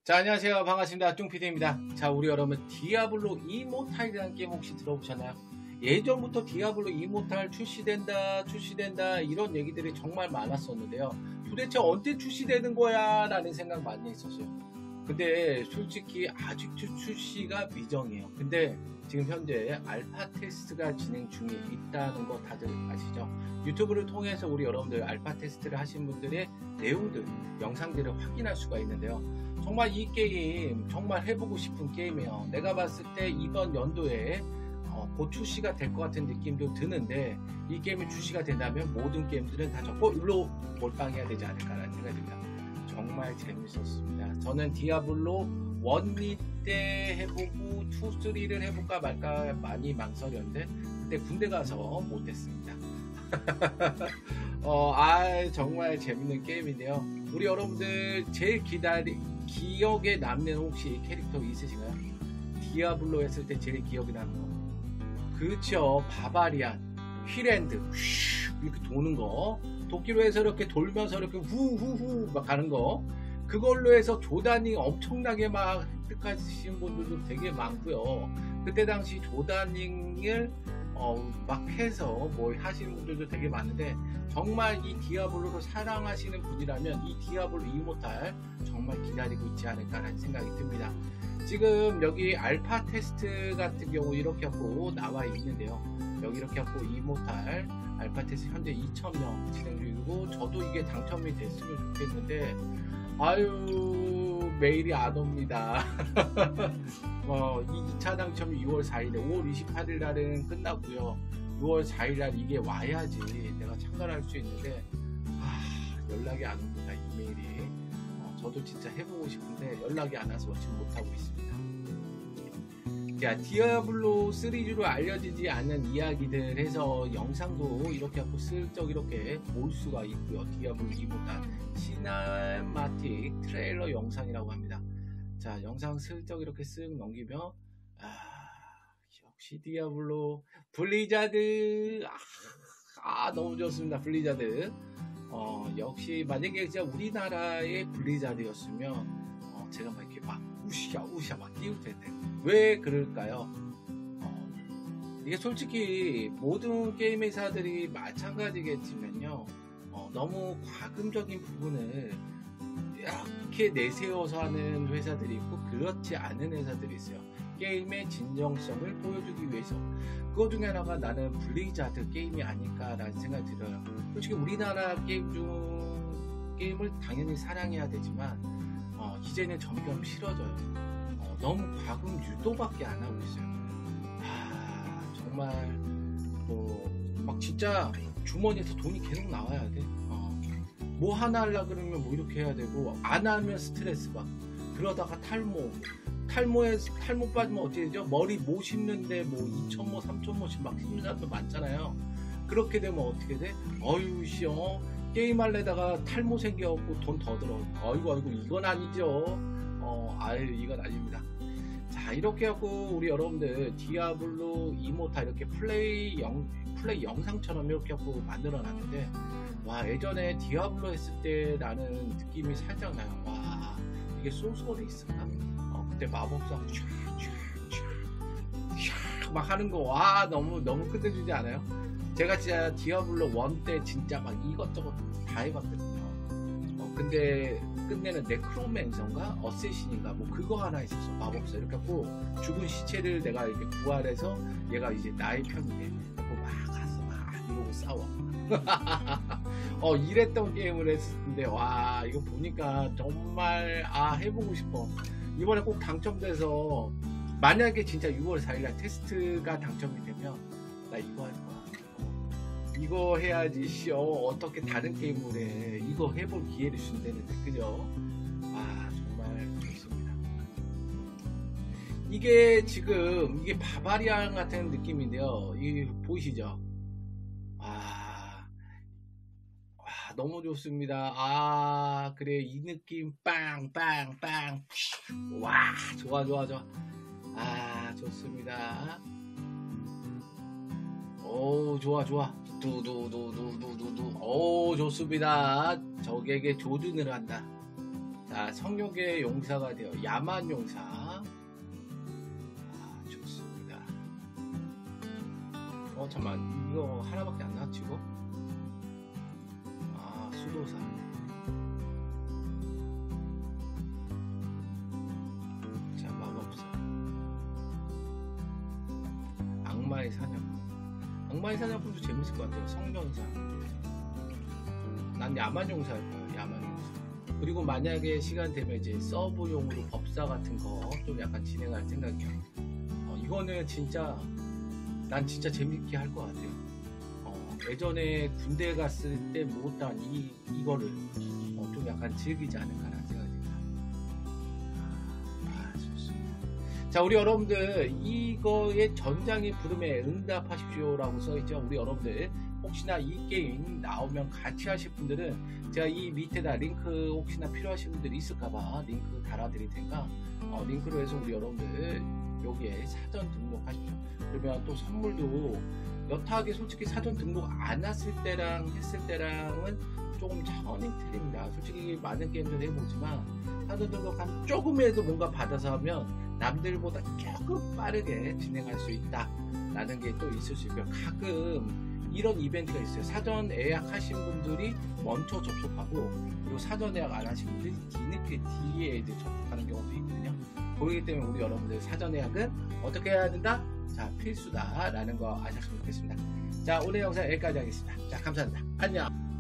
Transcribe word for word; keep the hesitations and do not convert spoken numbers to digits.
자, 안녕하세요. 반갑습니다. 뚱피디입니다. 자, 우리 여러분, 디아블로 이모탈이라는 게임 혹시 들어보셨나요? 예전부터 디아블로 이모탈 출시된다 출시된다 이런 얘기들이 정말 많았었는데요. 도대체 언제 출시되는 거야? 라는 생각 많이 했었어요. 근데 솔직히 아직도 출시가 미정이에요. 근데 지금 현재 알파 테스트가 진행 중에 있다는 거 다들 아시죠? 유튜브를 통해서 우리 여러분들 알파 테스트를 하신 분들의 내용들, 영상들을 확인할 수가 있는데요. 정말 이 게임 정말 해보고 싶은 게임이에요. 내가 봤을 때 이번 연도에 어, 곧 출시가 될 것 같은 느낌도 드는데, 이 게임이 출시가 된다면 모든 게임들은 다 적고 일로 몰빵해야 되지 않을까라는 생각이 듭니다. 정말 재밌었습니다. 저는 디아블로 일, 이 때 해보고 이, 삼을 해볼까 말까 많이 망설였는데 그때 군대 가서 못했습니다. 어, 아, 정말 재밌는 게임인데요. 우리 여러분들 제일 기다리, 기억에 남는 혹시 캐릭터 있으신가요? 디아블로 했을 때 제일 기억에 남는 거. 그쵸, 바바리안, 휘랜드, 휘 이렇게 도는 거. 도끼로 해서 이렇게 돌면서 이렇게 후후후 막 가는 거. 그걸로 해서 조다닝 엄청나게 막 획득하시는 분들도 되게 많고요. 그때 당시 조다닝을 어, 막 해서 뭐 하시는 분들도 되게 많은데, 정말 이 디아블로를 사랑하시는 분이라면 이 디아블로 이모탈 정말 기다리고 있지 않을까라는 생각이 듭니다. 지금 여기 알파 테스트 같은 경우 이렇게 하고 나와 있는데요. 여기 이렇게 하고 이모탈 알파 테스트 현재 이천 명 진행 중이고, 저도 이게 당첨이 됐으면 좋겠는데 아유 메일이 안 옵니다. 어, 이 차 당첨이 유월 사일에 오월 이십팔일 날은 끝나고요. 유월 사일날 이게 와야지 내가 참가를 할 수 있는데 아, 연락이 안 옵니다. 이메일이. 어, 저도 진짜 해보고 싶은데 연락이 안 와서 지금 못하고 있습니다. 자, 디아블로 시리즈로 알려지지 않은 이야기들 해서 영상도 이렇게 하고 슬쩍 이렇게 볼 수가 있고요. 디아블로 이모탈 시네마틱 트레일러 영상이라고 합니다. 자, 영상 슬쩍 이렇게 쓱 넘기면 아, 역시 디아블로 블리자드. 아, 아 너무 좋습니다. 블리자드. 어, 역시 만약에 진짜 우리나라의 블리자드였으면 어, 제가 막 이렇게 막 우시야 우시야 막 띄울 텐데 왜 그럴까요? 어, 이게 솔직히 모든 게임 회사들이 마찬가지겠지만요, 어, 너무 과금적인 부분을 이렇게 내세워서 하는 회사들이 있고 그렇지 않은 회사들이 있어요. 게임의 진정성을 보여주기 위해서. 그거 중에 하나가 나는 블리자드 게임이 아닐까라는 생각이 들어요. 솔직히 우리나라 게임 중 게임을 당연히 사랑해야 되지만 어, 이제는 점점 싫어져요. 어, 너무 과금 유도밖에 안 하고 있어요. 아, 정말 뭐 막 진짜 주머니에서 돈이 계속 나와야 돼. 어, 뭐 하나 하려 그러면 뭐 이렇게 해야 되고, 안 하면 스트레스 받고, 그러다가 탈모 탈모에 탈모 빠지면 어떻게 되죠? 머리 못 심는데 뭐 이천모 삼천모씩 막 심는 사람도 많잖아요. 그렇게 되면 어떻게 돼? 어휴 씨, 어? 게임 할래다가 탈모 생겨갖고 돈 더 들어. 아이고 아이고 이건 아니죠. 어, 아유 이건 아닙니다. 자, 이렇게 하고 우리 여러분들 디아블로 이모탈 이렇게 플레이 영 플레이 영상처럼 이렇게 하고 만들어 놨는데, 와, 예전에 디아블로 했을 때 나는 느낌이 살짝 나요. 와, 이게 소설이 있을까? 어, 그때 마법사 쫙쫙쫙 막 하는 거, 와, 너무 너무 끝내주지 않아요? 제가 진짜 디아블로 일 때 진짜 막 이것저것 다 해봤거든요. 어, 근데 끝내는 네크로맨서인가 어쌔신인가 뭐 그거 하나 있었어. 마법사 이렇게 하고 죽은 시체를 내가 이렇게 부활해서 얘가 이제 나의 편이 돼. 그리고 막 가서 막 이러고 싸워. 어, 이랬던 게임을 했었는데, 와, 이거 보니까 정말 아 해보고 싶어. 이번에 꼭 당첨돼서 만약에 진짜 유월 사일날 테스트가 당첨이 되면 나 이거 할 거야. 이거 해야지 쇼. 어떻게 다른 게임을 해. 이거 해볼 기회를 준다는데, 그죠? 아, 정말 좋습니다. 이게 지금 이게 바바리안 같은 느낌인데요. 이 보이시죠? 아, 아, 너무 좋습니다. 아, 그래, 이 느낌 빵빵빵. 와, 좋아 좋아 좋아. 아, 좋습니다. 오, 좋아 좋아. 두두두두두두두. 오, 좋습니다. 적에게 조준을 한다. 자, 성욕의 용사가 되어 야만 용사. 아, 좋습니다. 어, 잠깐만. 이거 하나밖에 안 나왔지고? 아, 수도사. 자, 마법사. 악마의 사냥꾼. 악마의 사냥꾼도 재밌을 것 같아요. 성전사. 난 야만용사 할 거예요. 야만용사. 그리고 만약에 시간 되면 이제 서브용으로 법사 같은 거 좀 약간 진행할 생각이야. 어, 이거는 진짜 난 진짜 재밌게 할 것 같아요. 어, 예전에 군대 갔을 때 못한 이 이거를 어, 좀 약간 즐기지 않을까라는 생각이 듭니다. 아, 좋습니다. 자, 우리 여러분들 이거의 전장의 부름에 응답하십시오라고 써있죠. 우리 여러분들 혹시나 이 게임 나오면 같이 하실 분들은 제가 이 밑에다 링크 혹시나 필요하신 분들이 있을까봐 링크 달아드릴 테니까 어, 링크로 해서 우리 여러분들 여기에 사전 등록하십시오. 그러면 또 선물도 여타하게 솔직히 사전 등록 안 했을 때랑 했을 때랑은 조금 차원이 틀립니다. 솔직히 많은 게임들 해보지만 사전 등록하면 조금이라도 뭔가 받아서 하면 남들보다 조금 빠르게 진행할 수 있다 라는 게 또 있을 수 있고요. 가끔 이런 이벤트가 있어요. 사전 예약하신 분들이 먼저 접속하고 그리고 사전 예약 안 하신 분들이 뒤늦게 뒤에 이제 접속하는 경우도 있거든요. 그렇기 때문에 우리 여러분들 사전 예약은 어떻게 해야 된다? 자, 필수다 라는 거 아셨으면 좋겠습니다. 자, 오늘 영상 여기까지 하겠습니다. 자, 감사합니다. 안녕.